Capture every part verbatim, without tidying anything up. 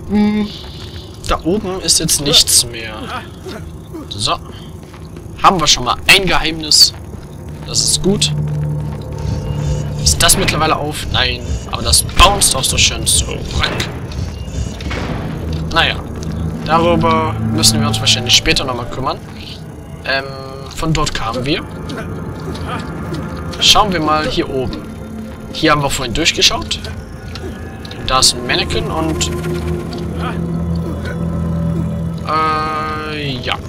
Hm, da oben ist jetzt nichts mehr. So. Haben wir schon mal ein Geheimnis. Das ist gut. Ist das mittlerweile auf? Nein. Aber das bounced auch so schön zurück. Naja. Darüber müssen wir uns wahrscheinlich später nochmal kümmern. Ähm, von dort kamen wir. Schauen wir mal hier oben. Hier haben wir vorhin durchgeschaut. Da ist ein Mannequin und... Äh, ja.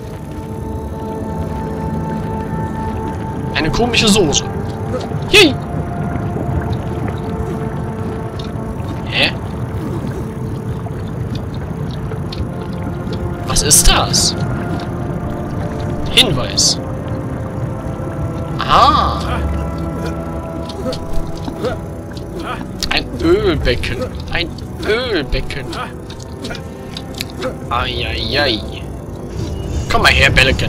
Eine komische Soße. Yay! Hä? Was ist das? Hinweis. Ah. Ein Ölbecken. Ein Ölbecken. Eieiei. Komm mal her, Belleken.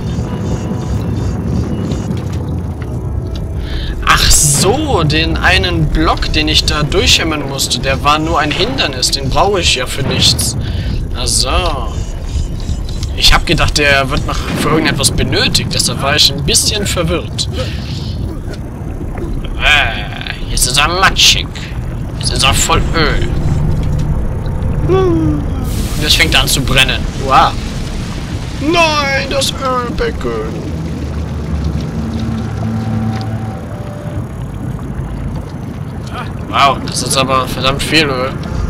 Ach so, den einen Block, den ich da durchhämmern musste, der war nur ein Hindernis. Den brauche ich ja für nichts. Ach so. Ich habe gedacht, der wird noch für irgendetwas benötigt. Deshalb war ich ein bisschen verwirrt. Äh, jetzt ist er matschig. Jetzt ist er voll Öl. Und jetzt fängt er an zu brennen. Wow. Nein, das Ölbecken. Wow, das ist aber verdammt viel Öl.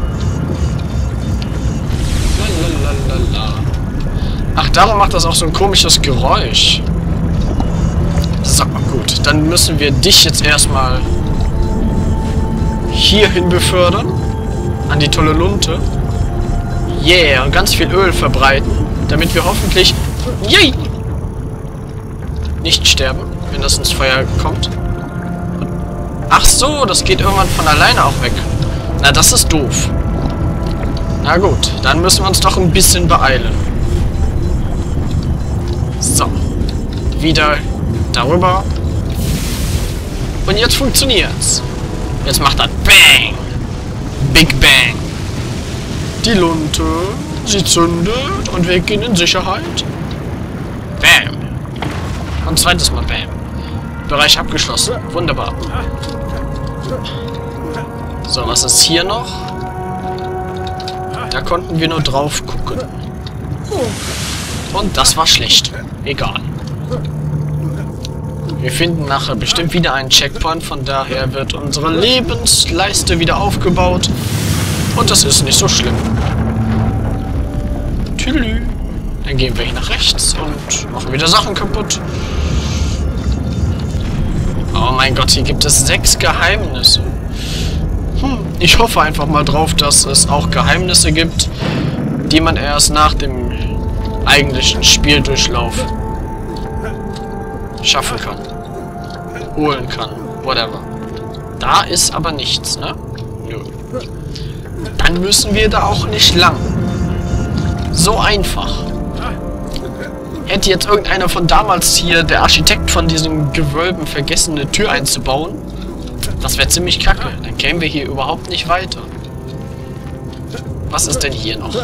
Lalalala. Ach, darum macht das auch so ein komisches Geräusch. So, gut. Dann müssen wir dich jetzt erstmal hierhin befördern. An die tolle Lunte. Yeah, und ganz viel Öl verbreiten. Damit wir hoffentlich... Yay! Nicht sterben, wenn das ins Feuer kommt. Ach so, das geht irgendwann von alleine auch weg. Na, das ist doof. Na gut, dann müssen wir uns doch ein bisschen beeilen. So. Wieder darüber. Und jetzt funktioniert's. Jetzt macht das Bang. Big Bang. Die Lunte, sie zündet und wir gehen in Sicherheit. Bam. Und zweites Mal Bam. Bereich abgeschlossen. Wunderbar. So, was ist hier noch? Da konnten wir nur drauf gucken. Und das war schlecht. Egal. Wir finden nachher bestimmt wieder einen Checkpoint. Von daher wird unsere Lebensleiste wieder aufgebaut. Und das ist nicht so schlimm. Tülü. Dann gehen wir hier nach rechts und machen wieder Sachen kaputt. Oh mein Gott, hier gibt es sechs Geheimnisse. Hm, ich hoffe einfach mal drauf, dass es auch Geheimnisse gibt, die man erst nach dem eigentlichen Spieldurchlauf schaffen kann. Holen kann. Whatever. Da ist aber nichts, ne? Nö. Dann müssen wir da auch nicht lang. So einfach. Hätte jetzt irgendeiner von damals hier, der Architekt von diesen Gewölben, vergessen, eine Tür einzubauen, das wäre ziemlich kacke. Dann kämen wir hier überhaupt nicht weiter. Was ist denn hier noch?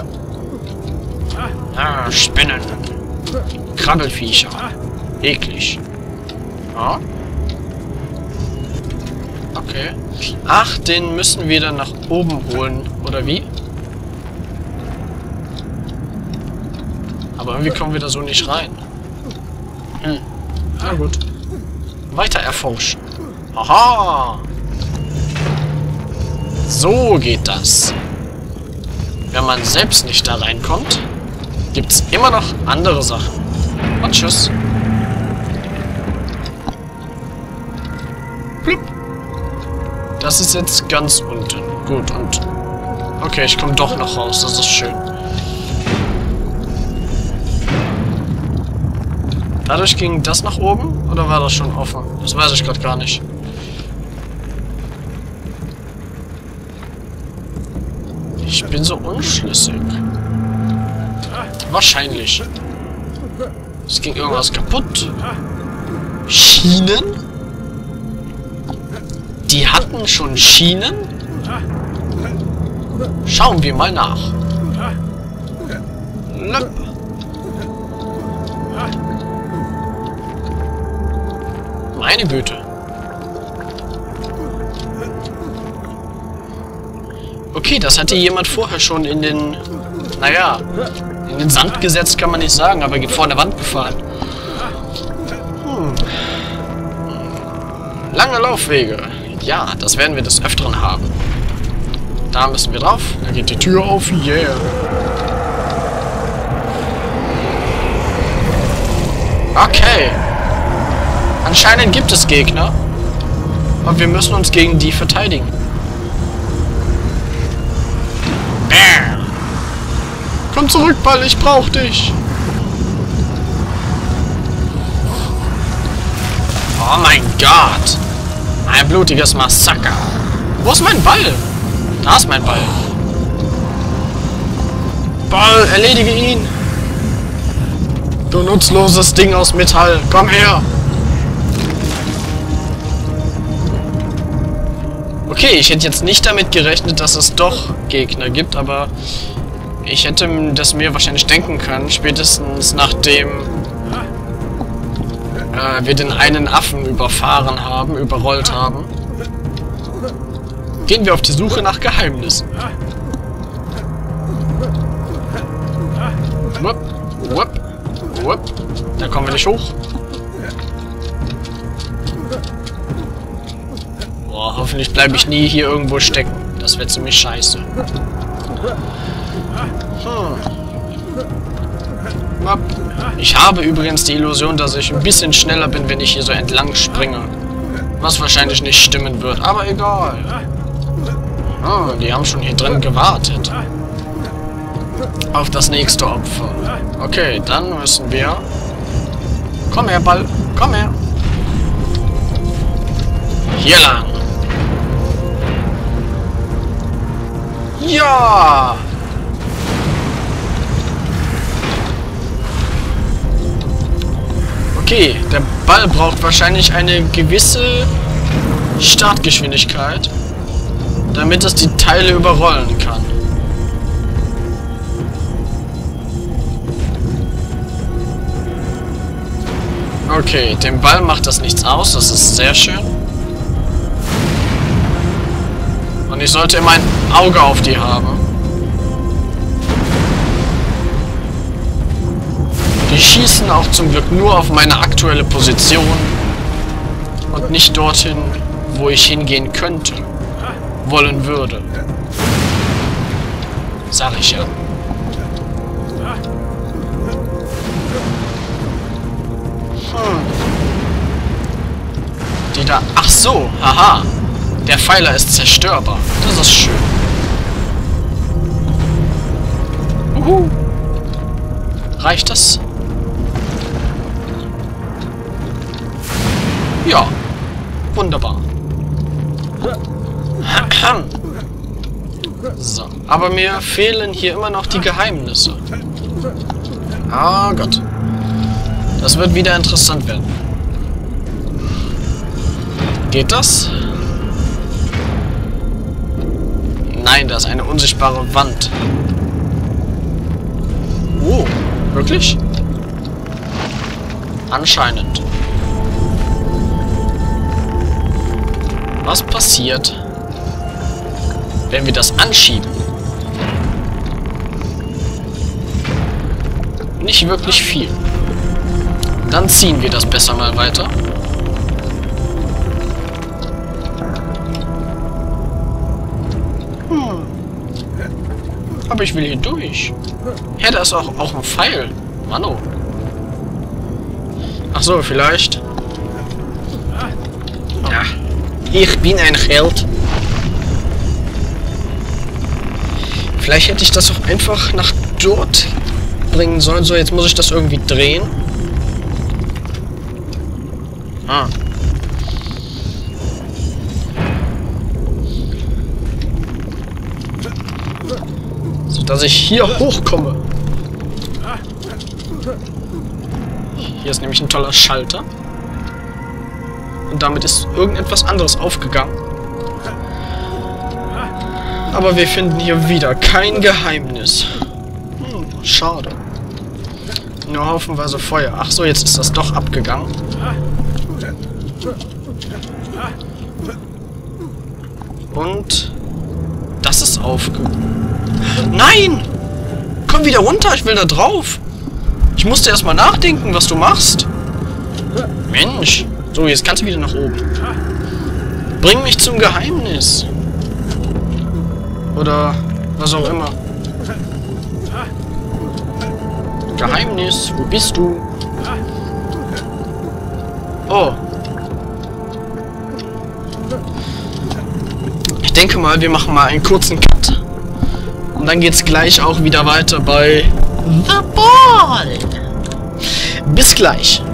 Ah, Spinnen. Krabbelfiecher. Eklig. Ja. Okay. Ach, den müssen wir dann nach oben holen, oder wie? Aber irgendwie kommen wir da so nicht rein. Hm. Na gut. Weiter erforschen. Aha! So geht das. Wenn man selbst nicht da reinkommt, gibt es immer noch andere Sachen. Und tschüss. Blub. Das ist jetzt ganz unten. Gut, und... Okay, ich komme doch noch raus. Das ist schön. Dadurch ging das nach oben? Oder war das schon offen? Das weiß ich gerade gar nicht. Ich bin so unschlüssig. Wahrscheinlich. Es ging irgendwas kaputt. Schienen? Die hatten schon Schienen? Schauen wir mal nach. Lop. Meine Güte. Okay, das hatte jemand vorher schon in den... Naja, in den Sand gesetzt kann man nicht sagen, aber vor der Wand gefahren. Hm. Lange Laufwege. Ja, das werden wir des Öfteren haben. Da müssen wir drauf. Da geht die Tür auf. Yeah. Okay. Anscheinend gibt es Gegner. Und wir müssen uns gegen die verteidigen. Bam. Komm zurück, Ball. Ich brauch dich. Oh mein Gott. Ein blutiges Massaker. Wo ist mein Ball? Da ist mein Ball. Ball, erledige ihn. Du nutzloses Ding aus Metall. Komm her. Okay, ich hätte jetzt nicht damit gerechnet, dass es doch Gegner gibt, aber ich hätte das mir wahrscheinlich denken können, spätestens nachdem äh, wir den einen Affen überfahren haben, überrollt haben. Gehen wir auf die Suche nach Geheimnissen. Wupp, wupp, wupp. Da kommen wir nicht hoch. Boah, hoffentlich bleibe ich nie hier irgendwo stecken. Das wäre ziemlich scheiße. Hm. Ich habe übrigens die Illusion, dass ich ein bisschen schneller bin, wenn ich hier so entlang springe. Was wahrscheinlich nicht stimmen wird, aber egal. Oh, die haben schon hier drin gewartet. Auf das nächste Opfer. Okay, dann müssen wir... Komm her, Ball. Komm her. Hier lang. Ja! Okay, der Ball braucht wahrscheinlich eine gewisse Startgeschwindigkeit, damit es die Teile überrollen kann. Okay, dem Ball macht das nichts aus, das ist sehr schön. Und ich sollte immer ein Auge auf die haben. Die schießen auch zum Glück nur auf meine aktuelle Position und nicht dorthin, wo ich hingehen könnte, wollen würde. Sag ich ja. Hm. Die da... Ach so, haha. Der Pfeiler ist zerstörbar. Das ist schön. Uhu. Reicht das? Ja. Wunderbar. So. Aber mir fehlen hier immer noch die Geheimnisse. Ah Gott. Das wird wieder interessant werden. Geht das? Nein, da ist eine unsichtbare Wand. Oh, wirklich? Anscheinend. Was passiert, wenn wir das anschieben? Nicht wirklich viel. Dann ziehen wir das besser mal weiter. Hm. Aber ich will hier durch. Ja, da ist auch, auch ein Pfeil. Mano. Ach so, vielleicht. Ja. Ich bin ein Held. Vielleicht hätte ich das auch einfach nach dort bringen sollen. So, jetzt muss ich das irgendwie drehen. Ah. So, dass ich hier hochkomme. Hier ist nämlich ein toller Schalter. Und damit ist irgendetwas anderes aufgegangen. Aber wir finden hier wieder kein Geheimnis. Hm, schade. Nur haufenweise Feuer. Ach so, jetzt ist das doch abgegangen. Und das ist aufge... Nein! Komm wieder runter, ich will da drauf. Ich musste erstmal nachdenken, was du machst. Mensch. So, jetzt kannst du wieder nach oben. Bring mich zum Geheimnis. Oder was auch immer. Geheimnis, wo bist du? Oh. Ich denke mal, wir machen mal einen kurzen Cut. Und dann geht's gleich auch wieder weiter bei The Ball. Bis gleich.